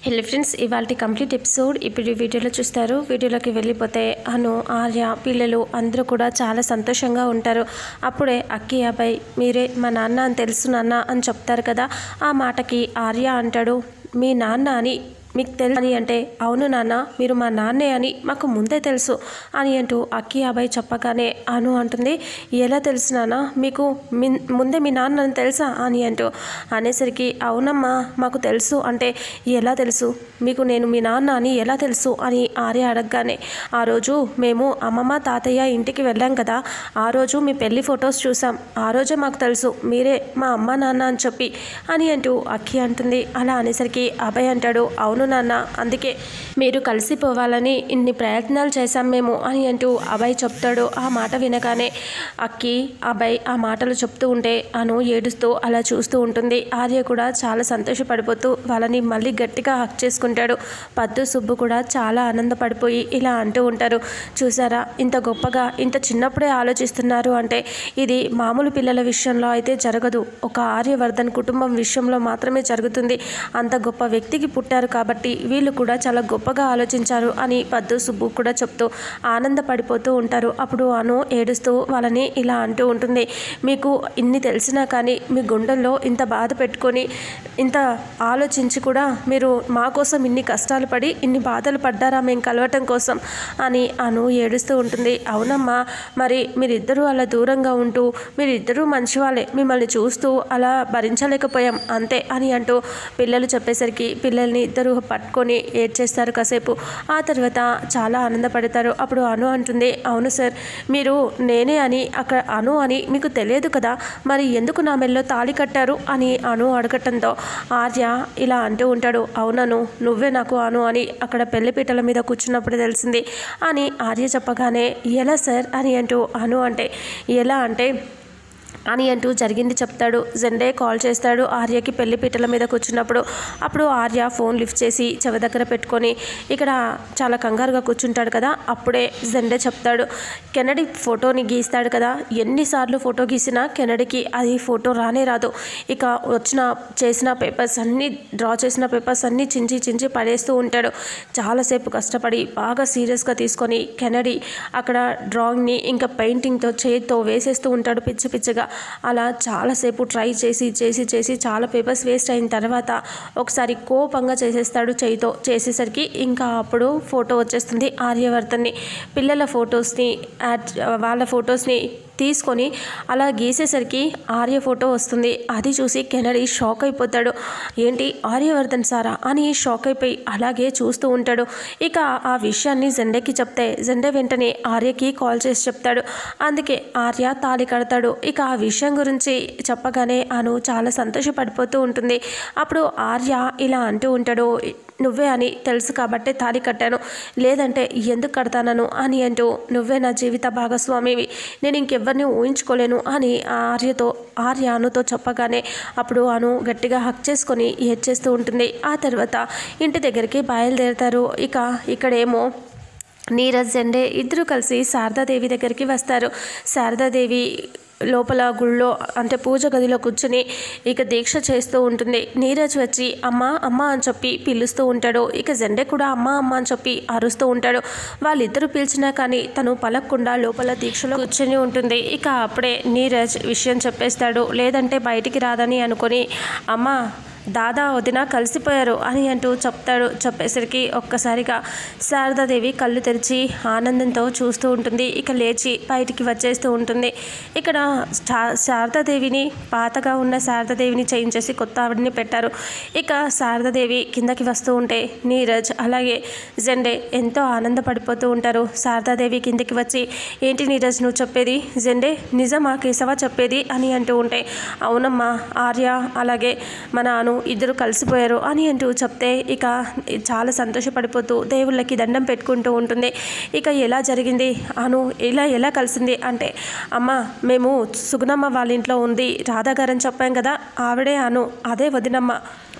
Hello friends, ఇవాళ complete episode ఇప్పుడు వీడియోలో చూస్తారు. వీడియోలోకి వెళ్ళిపోతే అను, ఆర్య, పిల్లలు అందరూ కూడా చాలా సంతోషంగా ఉంటారు. అప్పుడే అక్కి అబ్బాయి మీరే మా నాన్న అని తెలుసు నాన్న అని చెప్తారు కదా. ఆ మాటకి ఆర్య అంటాడు, మీ నాన్న అని మీకు తెలుసు అని అంటే, అవును నాన్న మీరు మా నాన్నే అని మాకు ముందే తెలుసు అని అంటూ అక్కి అబ్బాయి చెప్పగానే అను అంటుంది, ఎలా తెలుసు నాన్న మీకు ముందే మీ నాన్న అని తెలుసా అని అంటూ అనేసరికి, అవునమ్మా మాకు తెలుసు అంటే, ఎలా తెలుసు మీకు నేను మీ నాన్న అని ఎలా తెలుసు అని ఆర్య అడగగానే, ఆ రోజు మేము అమ్మమ్మ తాతయ్య ఇంటికి వెళ్ళాం కదా, ఆ రోజు మీ పెళ్లి ఫొటోస్ చూసాం, ఆ రోజే మాకు తెలుసు మీరే మా అమ్మ నాన్న అని చెప్పి అని అంటూ అక్కి అంటుంది. అలా అనేసరికి అబ్బాయి అంటాడు, అవును నాన్న అందుకే మీరు కలిసిపోవాలని ఇన్ని ప్రయత్నాలు చేశాం మేము అని అంటూ అబ్బాయి చెప్తాడు. ఆ మాట వినగానే అక్కి అబ్బాయి ఆ మాటలు చెప్తూ ఉంటే అను ఏడుస్తూ అలా చూస్తూ ఉంటుంది. ఆర్య కూడా చాలా సంతోషపడిపోతూ వాళ్ళని మళ్ళీ గట్టిగా హక్ చేసుకుంటాడు. పద్దు సుబ్బు కూడా చాలా ఆనందపడిపోయి ఇలా అంటూ ఉంటారు, చూసారా ఇంత గొప్పగా ఇంత చిన్నప్పుడే ఆలోచిస్తున్నారు అంటే ఇది మామూలు పిల్లల విషయంలో అయితే జరగదు, ఒక ఆర్యవర్ధన్ కుటుంబం విషయంలో మాత్రమే జరుగుతుంది. అంత గొప్ప వ్యక్తికి పుట్టారు కాబట్టి వీళ్ళు కూడా చాలా గొప్పగా ఆలోచించారు అని పద్దు సుబ్బు కూడా చెప్తూ ఆనందపడిపోతూ ఉంటారు. అప్పుడు అను ఏడుస్తూ వాళ్ళని ఇలా అంటూ ఉంటుంది, మీకు ఇన్ని తెలిసినా కానీ మీ గుండెల్లో ఇంత బాధ పెట్టుకొని ఇంత ఆలోచించి కూడా మీరు మా కోసం ఇన్ని కష్టాలు పడి ఇన్ని బాధలు పడ్డారా మేము కలవటం కోసం అని అను ఏడుస్తూ ఉంటుంది. అవునమ్మా మరి మీరిద్దరూ అలా దూరంగా ఉంటూ మీరిద్దరూ మంచివాళ్ళే, మిమ్మల్ని చూస్తూ అలా భరించలేకపోయాం అంతే అని అంటూ పిల్లలు చెప్పేసరికి పిల్లల్ని ఇద్దరు పట్టుకొని ఏడ్చేస్తారు కాసేపు. ఆ తర్వాత చాలా ఆనందపడతారు. అప్పుడు అను అంటుంది, అవును సార్ మీరు నేనే అని అక్కడ అను అని మీకు తెలియదు కదా, మరి ఎందుకు నా మెల్లో తాళి కట్టారు అని అను అడగటంతో ఆర్య ఇలా అంటూ ఉంటాడు, అవునను నువ్వే నాకు అను అని అక్కడ పెళ్లిపీటల మీద కూర్చున్నప్పుడు తెలిసింది అని ఆర్య చెప్పగానే, ఎలా సార్ అని అంటూ అను అంటే, ఎలా అంటే అని అంటూ జరిగింది చెప్తాడు. జెండే కాల్ చేస్తాడు ఆర్యకి పెళ్లిపీటల మీద కూర్చున్నప్పుడు. అప్పుడు ఆర్య ఫోన్ లిఫ్ట్ చేసి చెవి దగ్గర పెట్టుకొని ఇక్కడ చాలా కంగారుగా కూర్చుంటాడు కదా. అప్పుడే జెండే చెప్తాడు, కెనడీ ఫోటోని గీస్తాడు కదా, ఎన్నిసార్లు ఫోటో గీసినా కెనడీకి అది ఫోటో రానే రాదు. ఇక చేసిన పేపర్స్ అన్నీ డ్రా చేసిన పేపర్స్ అన్నీ చించి పడేస్తూ ఉంటాడు. చాలాసేపు కష్టపడి బాగా సీరియస్గా తీసుకొని కెనడీ అక్కడ డ్రాయింగ్ని ఇంకా పెయింటింగ్తో చేతితో వేసేస్తూ ఉంటాడు పిచ్చిగా. అలా చాలాసేపు ట్రై చేసి చాలా పేపర్స్ వేస్ట్ అయిన తర్వాత ఒకసారి కోపంగా చేసేస్తాడు చేయితో. చేసేసరికి ఇంకా అప్పుడు ఫోటో వచ్చేస్తుంది ఆర్యవర్ధన్ని. పిల్లల ఫొటోస్ని వాళ్ళ ఫొటోస్ని తీసుకొని అలా గీసేసరికి ఆర్య ఫోటో వస్తుంది. అది చూసి కెనడీ షాక్ అయిపోతాడు, ఏంటి ఆర్యవర్ధన్ సారా అని షాక్ అయిపోయి అలాగే చూస్తూ ఉంటాడు. ఇక ఆ విషయాన్ని జెండేకి చెప్తే జెండే వెంటనే ఆర్యకి కాల్ చేసి చెప్తాడు. అందుకే ఆర్య తాళి కడతాడు. ఇక ఆ విషయం గురించి చెప్పగానే అను చాలా సంతోషపడిపోతూ ఉంటుంది. అప్పుడు ఆర్య ఇలా అంటూ ఉంటాడు, నువ్వే అని తెలుసు కాబట్టే తాళి కట్టాను, లేదంటే ఎందుకు కడతానను అని అంటూ నువ్వే నా జీవిత భాగస్వామివి, నేను ఇంకెవ్వరిని ఊహించుకోలేను అని ఆర్య అనుతో చెప్పగానే అప్పుడు అను గట్టిగా హక్ చేసుకొని ఏడ్చేస్తూ ఉంటుంది. ఆ తర్వాత ఇంటి దగ్గరికి బయలుదేరుతారు. ఇక్కడేమో నీరజ్ జెండే ఇద్దరు కలిసి శారదాదేవి దగ్గరికి వస్తారు. శారదాదేవి లోపల గుళ్ళో అంటే పూజ గదిలో కూర్చుని ఇక దీక్ష చేస్తూ ఉంటుంది. నీరజ్ వచ్చి అమ్మ అమ్మ అని చెప్పి పిలుస్తూ ఉంటాడు. ఇక జెండే కూడా అమ్మ అమ్మ అని చెప్పి అరుస్తూ ఉంటాడు. వాళ్ళిద్దరూ పిలిచినా కానీ తను పలకకుండా లోపల దీక్షలో కూర్చొని ఉంటుంది. ఇక అప్పుడే నీరజ్ విషయం చెప్పేస్తాడు, లేదంటే బయటికి రాదని అనుకొని అమ్మ దాదా వదిన కలిసిపోయారు అని అంటూ చెప్పేసరికి ఒక్కసారిగా శారదాదేవి కళ్ళు తెరిచి ఆనందంతో చూస్తూ ఉంటుంది. ఇక లేచి బయటికి వచ్చేస్తూ ఉంటుంది. ఇక్కడ శారదాదేవిని పాతగా ఉన్న శారదాదేవిని చేయించేసి కొత్త ఆవిడని పెట్టారు. ఇక శారదాదేవి కిందకి వస్తూ ఉంటే నీరజ్ అలాగే జెండే ఎంతో ఆనందపడిపోతూ ఉంటారు. శారదాదేవి కిందకి వచ్చి, ఏంటి నీరజ్ నువ్వు చెప్పేది, జెండే నిజమా కేశవ చెప్పేది అని అంటూ ఉంటే, అవునమ్మా ఆర్య అలాగే మన అను ఇద్దరు కలిసిపోయారు అని అంటూ చెప్తే ఇక చాలా సంతోషపడిపోతూ దేవుళ్ళకి దండం పెట్టుకుంటూ ఉంటుంది. ఇక ఎలా జరిగింది అను ఎలా కలిసింది అంటే, అమ్మ మేము సుగుణమ్మ వాళ్ళ ఇంట్లో ఉంది రాధాగారని చెప్పాం కదా, ఆవిడే అను అదే వదినమ్మ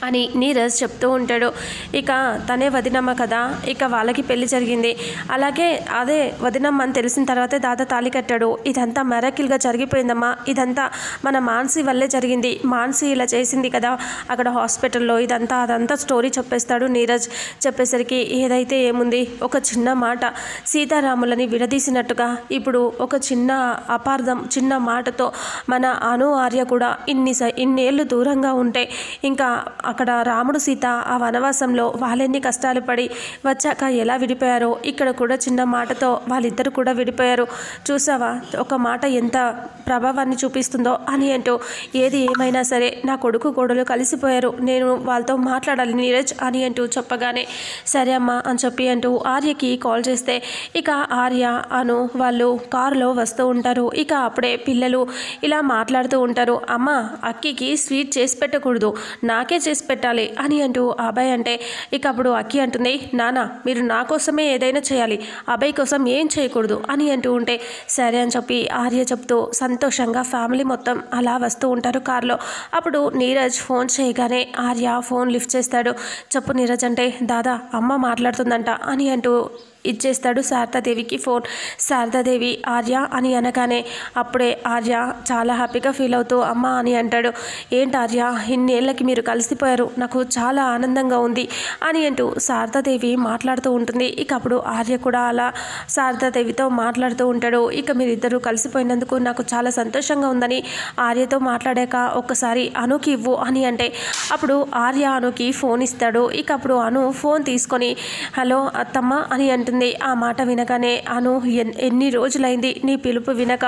అని నీరజ్ చెప్తూ ఉంటాడు. ఇక తనే వదినమ్మ కదా, ఇక వాళ్ళకి పెళ్లి జరిగింది, అలాగే అదే వదినమ్మ అని తెలిసిన తర్వాతే దాదా తాళి కట్టాడు. ఇదంతా మెరాకిల్గా జరిగిపోయిందమ్మా, ఇదంతా మన మాన్సి వల్లే జరిగింది, మాన్సి ఇలా చేసింది కదా అక్కడ హాస్పిటల్లో, అదంతా స్టోరీ చెప్పేస్తాడు నీరజ్. చెప్పేసరికి ఏదైతే ఏముంది, ఒక చిన్న మాట సీతారాములని విడదీసినట్టుగా ఇప్పుడు ఒక చిన్న అపార్థం, చిన్న మాటతో మన అను ఆర్య కూడా ఇన్నేళ్ళు దూరంగా ఉంటే ఇంకా అక్కడ రాముడు సీత ఆ వనవాసంలో వాళ్ళెన్ని కష్టాలు పడి వచ్చాక ఎలా విడిపోయారో ఇక్కడ కూడా చిన్న మాటతో వాళ్ళిద్దరు కూడా విడిపోయారు. చూసావా ఒక మాట ఎంత ప్రభావాన్ని చూపిస్తుందో అని అంటూ, ఏది ఏమైనా సరే నా కొడుకు కోడలు కలిసిపోయారు, నేను వాళ్ళతో మాట్లాడాలి నీరజ్ అని అంటూ చెప్పగానే సరే అమ్మా అని చెప్పి అంటూ ఆర్యకి కాల్ చేస్తే ఇక ఆర్య అను వాళ్ళు కారులో వస్తూ ఉంటారు. ఇక అప్పుడే పిల్లలు ఇలా మాట్లాడుతూ ఉంటారు. అమ్మ అక్కికి స్వీట్ చేసి పెట్టకూడదు, నాకే చేసి పెట్టాలి అని అంటూ అభయ్ అంటే ఇక అప్పుడు అక్కి అంటుంది, నాన్న మీరు నా కోసమే ఏదైనా చేయాలి, అభయ్ కోసం ఏం చేయకూడదు అని అంటూ ఉంటే సరే అని చెప్పి ఆర్య చెప్తూ సంతోషంగా ఫ్యామిలీ మొత్తం అలా వస్తూ ఉంటారు కారులో. అప్పుడు నీరజ్ ఫోన్ చేయగానే ఆర్య ఫోన్ లిఫ్ట్ చేస్తాడు. చెప్పు నీరజ్ అంటే, దాదా అమ్మ మాట్లాడుతుందంట అని అంటూ ఇచ్చేస్తాడు శారదాదేవికి ఫోన్. శారదాదేవి ఆర్య అని అనగానే అప్పుడే ఆర్య చాలా హ్యాపీగా ఫీల్ అవుతూ అమ్మ అని అంటాడు. ఏంటి ఆర్య ఇన్నేళ్ళకి మీరు కలిసిపోయారు, నాకు చాలా ఆనందంగా ఉంది అని అంటూ శారదాదేవి మాట్లాడుతూ ఉంటుంది. ఇక అప్పుడు ఆర్య కూడా అలా శారదాదేవితో మాట్లాడుతూ ఉంటాడు. ఇక మీరిద్దరూ కలిసిపోయినందుకు నాకు చాలా సంతోషంగా ఉందని ఆర్యతో మాట్లాడాక ఒక్కసారి అనుకి ఇవ్వు అని అంటే అప్పుడు ఆర్య అనుకి ఫోన్ ఇస్తాడు. ఇక అప్పుడు అను ఫోన్ తీసుకొని హలో అత్తమ్మ అని అంటుంది. ఆ మాట వినగానే అను ఎన్ని రోజులైంది నీ పిలుపు వినక,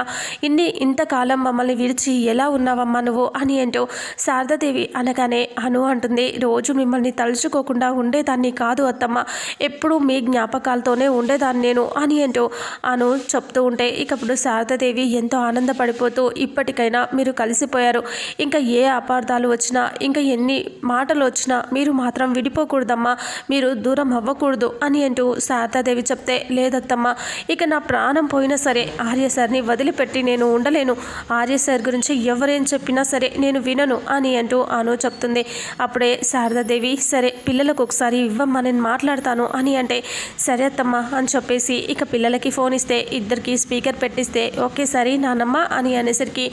ఇంతకాలం మమ్మల్ని విడిచి ఎలా ఉన్నావమ్మా నువ్వు అని అంటూ శారదాదేవి అనగానే అను అంటుంది, రోజు మిమ్మల్ని తలుచుకోకుండా ఉండేదాన్ని కాదు అత్తమ్మ, ఎప్పుడూ మీ జ్ఞాపకాలతోనే ఉండేదాన్ని నేను అని అంటూ అను చెప్తూ ఉంటే ఇక అప్పుడు శారదాదేవి ఎంతో ఆనందపడిపోతూ ఇప్పటికైనా మీరు కలిసిపోయారు, ఇంకా ఏ అపార్థాలు వచ్చినా ఇంకా ఎన్ని మాటలు వచ్చినా మీరు మాత్రం విడిపోకూడదమ్మా, మీరు దూరం అవ్వకూడదు అని అంటూ శారదాదేవి చెప్తే లేదత్తమ్మ ఇక నా ప్రాణం పోయినా సరే ఆర్య సార్ని వదిలిపెట్టి నేను ఉండలేను, ఆర్య సార్ గురించి ఎవరేం చెప్పినా సరే నేను వినను అని అంటూ అను చెప్తుంది. అప్పుడే శారదాదేవి సరే పిల్లలకు ఒకసారి ఇవ్వమ్మా నేను మాట్లాడతాను అని అంటే సరే అత్తమ్మ అని చెప్పేసి ఇక పిల్లలకి ఫోన్ ఇస్తే ఇద్దరికి స్పీకర్ పెట్టిస్తే ఒకేసారి నానమ్మ అని అనేసరికి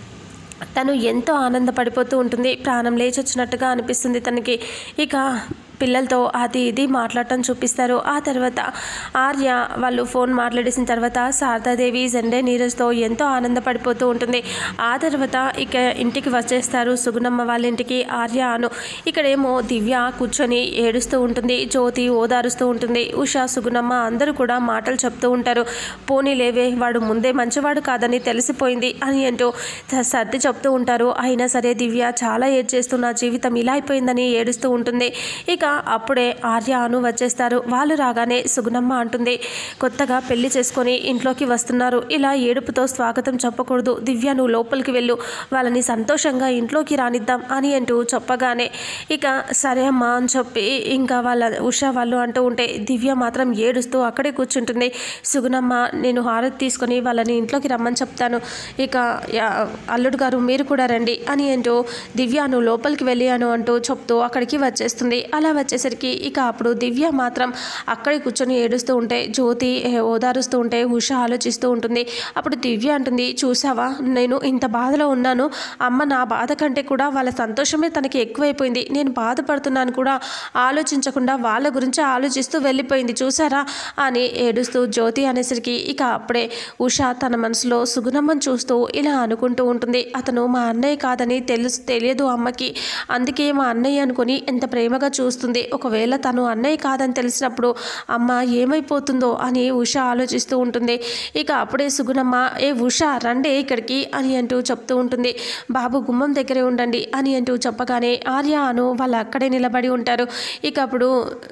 తను ఎంతో ఆనందపడిపోతూ ఉంటుంది. ప్రాణం లేచొచ్చినట్టుగా అనిపిస్తుంది తనకి. ఇక పిల్లలతో అది ఇది మాట్లాడటం చూపిస్తారు. ఆ తర్వాత ఆర్య వాళ్ళు ఫోన్ మాట్లాడేసిన తర్వాత శారదాదేవి జెండే నీరజ్తో ఎంతో ఆనందపడిపోతూ ఉంటుంది. ఆ తర్వాత ఇక ఇంటికి వచ్చేస్తారు సుగుణమ్మ వాళ్ళ ఇంటికి ఆర్య అను. ఇక్కడేమో దివ్య కూర్చొని ఏడుస్తూ ఉంటుంది, జ్యోతి ఓదారుస్తూ ఉంటుంది, ఉషా సుగుణమ్మ అందరూ కూడా మాటలు చెప్తూ ఉంటారు. పోనీ లేవే వాడు ముందే మంచివాడు కాదని తెలిసిపోయింది అని అంటూ సర్ది చెప్తూ ఉంటారు. అయినా సరే దివ్య చాలా ఏడ్చేస్తూ నా జీవితం ఇలా అయిపోయిందని ఏడుస్తూ ఉంటుంది. ఇక అప్పుడే ఆర్య అను వచ్చేస్తారు. వాళ్ళు రాగానే సుగుణమ్మ అంటుంది, కొత్తగా పెళ్లి చేసుకొని ఇంట్లోకి వస్తున్నారు, ఇలా ఏడుపుతో స్వాగతం చెప్పకూడదు, దివ్య నువ్వు లోపలికి వెళ్ళు, వాళ్ళని సంతోషంగా ఇంట్లోకి రానిద్దాం అని అంటూ చెప్పగానే ఇక సరే అమ్మా అని చెప్పి ఇంకా వాళ్ళ ఉషా వాళ్ళు అంటూ ఉంటే దివ్య మాత్రం ఏడుస్తూ అక్కడే కూర్చుంటుంది. సుగుణమ్మ నేను హారతి తీసుకొని వాళ్ళని ఇంట్లోకి రమ్మని చెప్తాను, ఇక అల్లుడు గారు మీరు కూడా రండి అని అంటూ దివ్య నువ్వు లోపలికి వెళ్ళి అను అంటూ చెప్తూ అక్కడికి వచ్చేస్తుంది. అలా వచ్చేసరికి ఇక అప్పుడు దివ్య మాత్రం అక్కడే కూర్చొని ఏడుస్తూ ఉంటే జ్యోతి ఓదారుస్తూ ఉంటే ఉష ఆలోచిస్తూ ఉంటుంది. అప్పుడు దివ్య అంటుంది, చూసావా నేను ఇంత బాధలో ఉన్నాను, అమ్మ నా బాధ కంటే కూడా వాళ్ళ సంతోషమే తనకి ఎక్కువైపోయింది, నేను బాధపడుతున్నాను కూడా ఆలోచించకుండా వాళ్ళ గురించి ఆలోచిస్తూ వెళ్ళిపోయింది చూసారా అని ఏడుస్తూ జ్యోతి అనేసరికి ఇక అప్పుడే ఉష తన మనసులో సుగుణమ్మని చూస్తూ ఇలా అనుకుంటూ ఉంటుంది, అతను మా అన్నయ్య కాదని తెలియదు అమ్మకి, అందుకే మా అన్నయ్య అనుకుని ఎంత ప్రేమగా చూస్తుంది, ఒకవేళ తను అన్నయ్య కాదని తెలిసినప్పుడు అమ్మ ఏమైపోతుందో అని ఉష ఆలోచిస్తూ ఉంటుంది. ఇక అప్పుడే సుగుణమ్మ ఏ ఉష రండే ఇక్కడికి అని అంటూ చెప్తూ ఉంటుంది. బాబు గుమ్మం దగ్గరే ఉండండి అని అంటూ చెప్పగానే ఆర్య అను వాళ్ళు అక్కడే నిలబడి ఉంటారు. ఇక అప్పుడు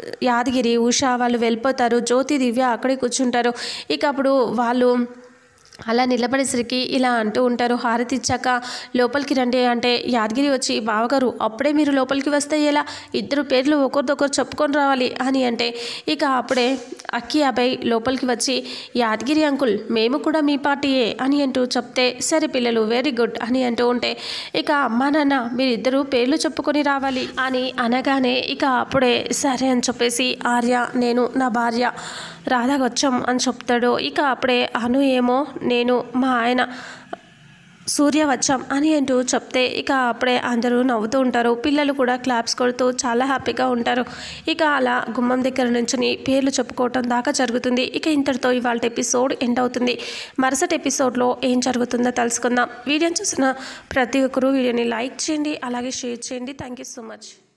యాదగిరి ఉష వాళ్ళు వెళ్ళిపోతారు. జ్యోతి దివ్య అక్కడే కూర్చుంటారు. ఇక అప్పుడు వాళ్ళు అలా నిలబడేసరికి ఇలా అంటూ ఉంటారు. హారతి ఇచ్చాక లోపలికి రండి అంటే యాదగిరి వచ్చి బావగారు అప్పుడే మీరు లోపలికి వస్తే ఎలా, ఇద్దరు పేర్లు ఒకరిదొకరు చెప్పుకొని రావాలి అని అంటే ఇక అప్పుడే అక్కి అబ్బాయి లోపలికి వచ్చి యాదగిరి అంకుల్ మేము కూడా మీ పార్టీయే అని అంటూ చెప్తే సరే పిల్లలు వెరీ గుడ్ అని అంటూ ఉంటే ఇక అమ్మా నాన్న మీరిద్దరూ పేర్లు చెప్పుకొని రావాలి అని అనగానే ఇక అప్పుడే సరే అని చెప్పేసి ఆర్య నేను నా భార్య రాధా వచ్చాం అని చెప్తాడు. ఇక అప్పుడే అను ఏమో నేను మా ఆయన సూర్య వచ్చాం అని అంటూ చెప్తే ఇక అప్పుడే అందరూ నవ్వుతూ ఉంటారు. పిల్లలు కూడా క్లాప్స్ కొడుతూ చాలా హ్యాపీగా ఉంటారు. ఇక అలా గుమ్మం దగ్గర నుంచి పేర్లు చెప్పుకోవటం దాకా జరుగుతుంది. ఇక ఇంతటితో ఇవాళ ఎపిసోడ్ ఎండ్ అవుతుంది. మరుసటి ఎపిసోడ్లో ఏం జరుగుతుందో తెలుసుకుందాం. వీడియోని చూసిన ప్రతి ఒక్కరూ వీడియోని లైక్ చేయండి, అలాగే షేర్ చేయండి. Thank you so much.